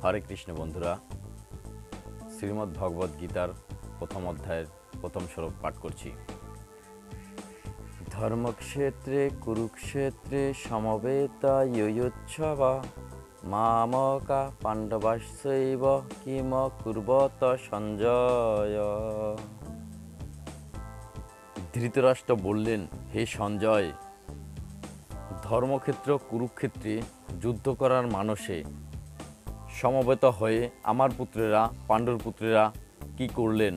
হরে কৃষ্ণ বন্ধুরা, শ্রীমদ্ ভগবদ্ গীতার প্রথম অধ্যায়ের প্রথম শ্লোক পাঠ করছি। ধর্মক্ষেত্রে কুরুক্ষেত্রে সমবেতা ইয়ুচ্ছবা মামকা পাণ্ডবাশ্চৈব কিম কুর্বত সঞ্জয়। ধৃতরাষ্ট্র বললেন, হে সঞ্জয়, ধর্মক্ষেত্র কুরুক্ষেত্রে যুদ্ধ করার মানসে সমবেত হয়ে আমার পুত্রেরা পাণ্ডুর পুত্রেরা কি করলেন?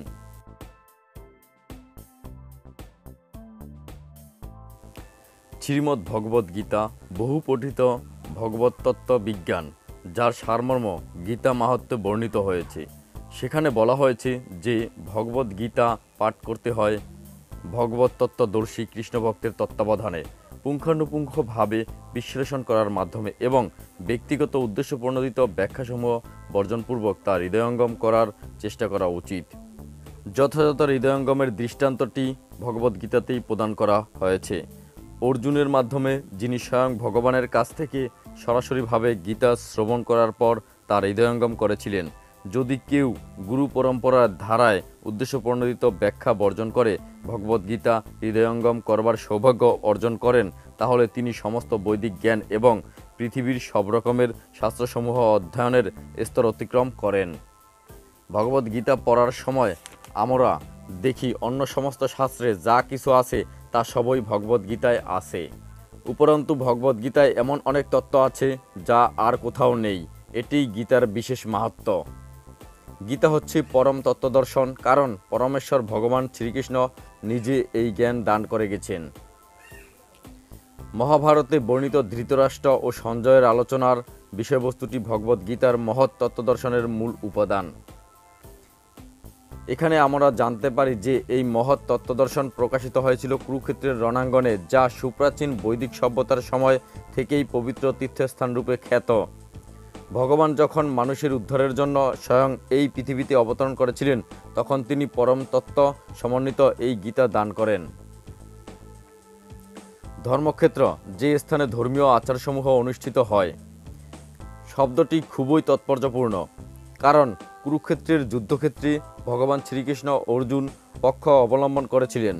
শ্রীমদ্ ভগবদ্ গীতা বহু পঠিত ভগবত তত্ত্ব বিজ্ঞান, যার সারমর্ম গীতা মাহাত্ম্যে বর্ণিত হয়েছে। সেখানে বলা হয়েছে যে ভগবদ্ গীতা পাঠ করতে হয় ভগবত তত্ত্বদর্শী কৃষ্ণ ভক্তের তত্ত্বাবধানে, পুঙ্খানুপুঙ্খভাবে বিশ্লেষণ করার মাধ্যমে এবং ব্যক্তিগত উদ্দেশ্যপ্রণোদিত ব্যাখ্যাসমূহ বর্জনপূর্বক তা হৃদয়ঙ্গম করার চেষ্টা করা উচিত। যথাযথ হৃদয়ঙ্গমের দৃষ্টান্তটি ভগবদ্গীতাতেই প্রদান করা হয়েছে। অর্জুনের মাধ্যমে যিনি স্বয়ং ভগবানের কাছ থেকে সরাসরিভাবে গীতা শ্রবণ করার পর তার হৃদয়ঙ্গম করেছিলেন। যদি কেউ গুরু পরম্পরার ধারায় উদ্দেশ্যপ্রণোদিত ব্যাখ্যা বর্জন করে ভগবদ্গীতা হৃদয়ঙ্গম করবার সৌভাগ্য অর্জন করেন, তাহলে তিনি সমস্ত বৈদিক জ্ঞান এবং পৃথিবীর সব রকমের শাস্ত্রসমূহ অধ্যয়নের স্তর অতিক্রম করেন। ভগবদ্গীতা পড়ার সময় আমরা দেখি অন্য সমস্ত শাস্ত্রে যা কিছু আছে তা সবই ভগবদ্গীতায় আছে। উপরন্তু ভগবদ্গীতায় এমন অনেক তত্ত্ব আছে যা আর কোথাও নেই। এটি গীতার বিশেষ মাহাত্ম্য। গীতা হচ্ছে পরম তত্ত্বদর্শন, কারণ পরমেশ্বর ভগবান শ্রীকৃষ্ণ নিজে এই জ্ঞান দান করে গেছেন। মহাভারতে বর্ণিত ধৃতরাষ্ট্র ও সঞ্জয়ের আলোচনার বিষয়বস্তুটি ভগবদ্গীতার মহৎ তত্ত্বদর্শনের মূল উপাদান। এখানে আমরা জানতে পারি যে এই মহৎ তত্ত্বদর্শন প্রকাশিত হয়েছিল কুরুক্ষেত্রের রণাঙ্গনে, যা সুপ্রাচীন বৈদিক সভ্যতার সময় থেকেই পবিত্র তীর্থস্থানরূপে খ্যাত। ভগবান যখন মানুষের উদ্ধারের জন্য স্বয়ং এই পৃথিবীতে অবতরণ করেছিলেন, তখন তিনি পরম তত্ত্ব সমন্বিত এই গীতা দান করেন। ধর্মক্ষেত্র, যে স্থানে ধর্মীয় আচারসমূহ অনুষ্ঠিত হয়, শব্দটি খুবই তাৎপর্যপূর্ণ, কারণ কুরুক্ষেত্রের যুদ্ধক্ষেত্রে ভগবান শ্রীকৃষ্ণ অর্জুন পক্ষ অবলম্বন করেছিলেন।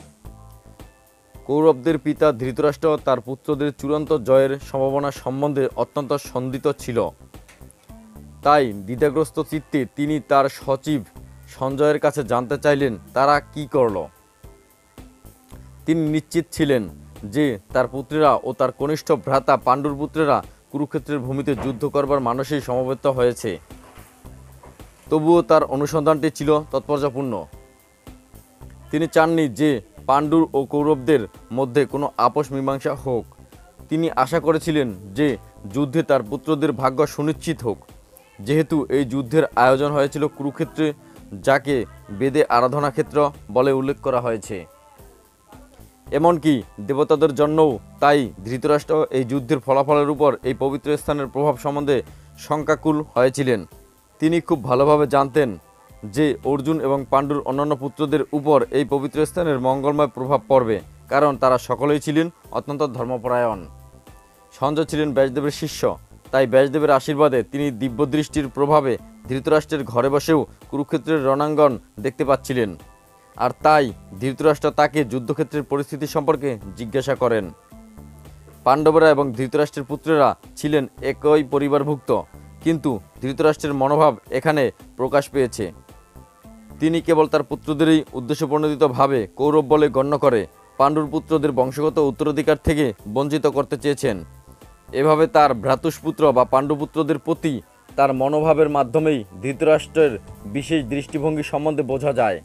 কৌরবদের পিতা ধৃতরাষ্ট্র তার পুত্রদের চূড়ান্ত জয়ের সম্ভাবনা সম্বন্ধে অত্যন্ত সন্দিত ছিল। তাই দ্বিধাগ্রস্ত চিত্তে তিনি তার সচিব সঞ্জয়ের কাছে জানতে চাইলেন তারা কি করল। তিনি নিশ্চিত ছিলেন যে তার পুত্রেরা ও তার কনিষ্ঠ ভ্রাতা পাণ্ডুর পুত্রেরা কুরুক্ষেত্রের ভূমিতে যুদ্ধ করবার মানসেই সমবেত হয়েছে। তবুও তার অনুসন্ধানটি ছিল তাৎপর্যপূর্ণ। তিনি চাননি যে পাণ্ডুর ও কৌরবদের মধ্যে কোনো আপোষ মীমাংসা হোক। তিনি আশা করেছিলেন যে যুদ্ধে তার পুত্রদের ভাগ্য সুনিশ্চিত হোক। যেহেতু এই যুদ্ধের আয়োজন হয়েছিল কুরুক্ষেত্রে, যাকে বেদে আরাধনা ক্ষেত্র বলে উল্লেখ করা হয়েছে, এমনকি দেবতাদের জন্যও, তাই ধৃতরাষ্ট্র এই যুদ্ধের ফলাফলের উপর এই পবিত্র স্থানের প্রভাব সম্বন্ধে শঙ্কাকুল হয়েছিলেন। তিনি খুব ভালোভাবে জানতেন যে অর্জুন এবং পাণ্ডুর অন্যান্য পুত্রদের উপর এই পবিত্র স্থানের মঙ্গলময় প্রভাব পড়বে, কারণ তারা সকলেই ছিলেন অত্যন্ত ধর্মপরায়ণ। সঞ্জয় ছিলেন ব্যাসদেবের শিষ্য, তাই ব্যাসদেবের আশীর্বাদে তিনি দিব্যদৃষ্টির প্রভাবে ধৃতরাষ্ট্রের ঘরে বসেও কুরুক্ষেত্রের রণাঙ্গন দেখতে পাচ্ছিলেন। আর তাই ধৃতরাষ্ট্র তাকে যুদ্ধক্ষেত্রের পরিস্থিতি সম্পর্কে জিজ্ঞাসা করেন। পাণ্ডবরা এবং ধৃতরাষ্ট্রের পুত্রেরা ছিলেন একই পরিবারভুক্ত, কিন্তু ধৃতরাষ্ট্রের মনোভাব এখানে প্রকাশ পেয়েছে। তিনি কেবল তার পুত্রদেরই উদ্দেশ্যপ্রণোদিতভাবে কৌরব বলে গণ্য করে পাণ্ডুর পুত্রদের বংশগত উত্তরাধিকার থেকে বঞ্চিত করতে চেয়েছেন। এভাবে তার ভ্রাতুষ্পুত্র বা পাণ্ডুপুত্রদের প্রতি তার মনোভাবের মাধ্যমেই ধৃতরাষ্ট্রের বিশেষ দৃষ্টিভঙ্গি সম্বন্ধে বোঝা যায়।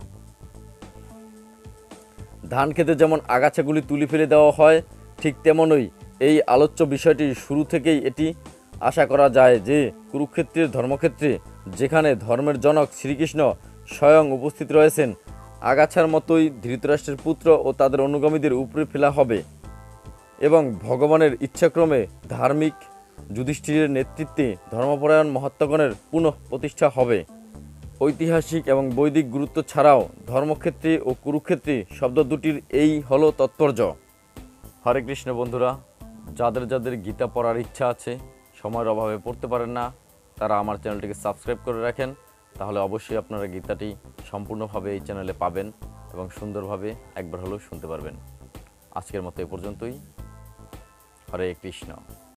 ধান খেতে যেমন আগাছাগুলি তুলে ফেলে দেওয়া হয়, ঠিক তেমনই এই আলোচ্য বিষয়টি শুরু থেকেই এটি আশা করা যায় যে কুরুক্ষেত্রের ধর্মক্ষেত্রে, যেখানে ধর্মের জনক শ্রীকৃষ্ণ স্বয়ং উপস্থিত রয়েছেন, আগাছার মতোই ধৃতরাষ্ট্রের পুত্র ও তাদের অনুগামীদের উপরে ফেলা হবে এবং ভগবানের ইচ্ছাক্রমে ধার্মিক যুধিষ্ঠিরের নেতৃত্বে ধর্মপরায়ণ মহাত্মাগণের পুনঃ প্রতিষ্ঠা হবে। ঐতিহাসিক এবং বৈদিক গুরুত্ব ছাড়াও ধর্মক্ষেত্রে ও কুরুক্ষেত্রে শব্দ দুটির এই হলো তাৎপর্য। হরে কৃষ্ণ বন্ধুরা, যাদের যাদের গীতা পড়ার ইচ্ছা আছে, সময়ের অভাবে পড়তে পারেন না, তারা আমার চ্যানেলটিকে সাবস্ক্রাইব করে রাখেন, তাহলে অবশ্যই আপনারা গীতাটি সম্পূর্ণভাবে এই চ্যানেলে পাবেন এবং সুন্দরভাবে একবার হলেও শুনতে পারবেন। আজকের মতো এ পর্যন্তই। হরে কৃষ্ণ।